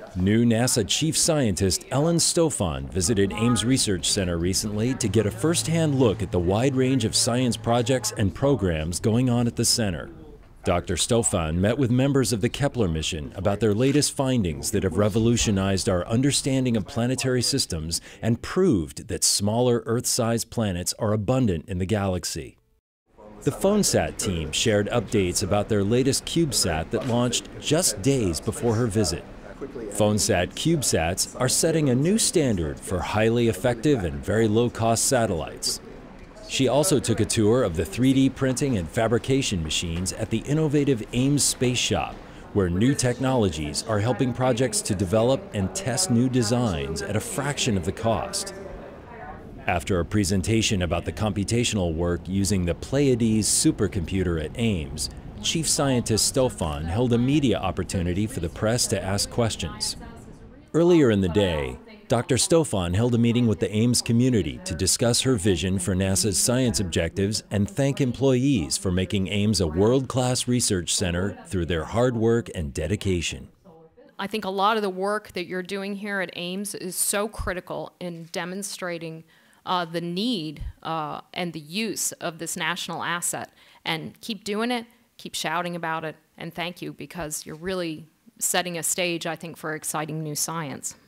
New NASA Chief Scientist Ellen Stofan visited Ames Research Center recently to get a first-hand look at the wide range of science projects and programs going on at the center. Dr. Stofan met with members of the Kepler mission about their latest findings that have revolutionized our understanding of planetary systems and proved that smaller Earth-sized planets are abundant in the galaxy. The PhoneSat team shared updates about their latest CubeSat that launched just days before her visit. PhoneSat CubeSats are setting a new standard for highly effective and very low-cost satellites. She also took a tour of the 3D printing and fabrication machines at the innovative Ames Space Shop, where new technologies are helping projects to develop and test new designs at a fraction of the cost. After a presentation about the computational work using the Pleiades supercomputer at Ames, Chief Scientist Stofan held a media opportunity for the press to ask questions. Earlier in the day, Dr. Stofan held a meeting with the Ames community to discuss her vision for NASA's science objectives and thank employees for making Ames a world-class research center through their hard work and dedication. I think a lot of the work that you're doing here at Ames is so critical in demonstrating the need and the use of this national asset. And keep doing it, keep shouting about it, and thank you, because you're really setting a stage, I think, for exciting new science.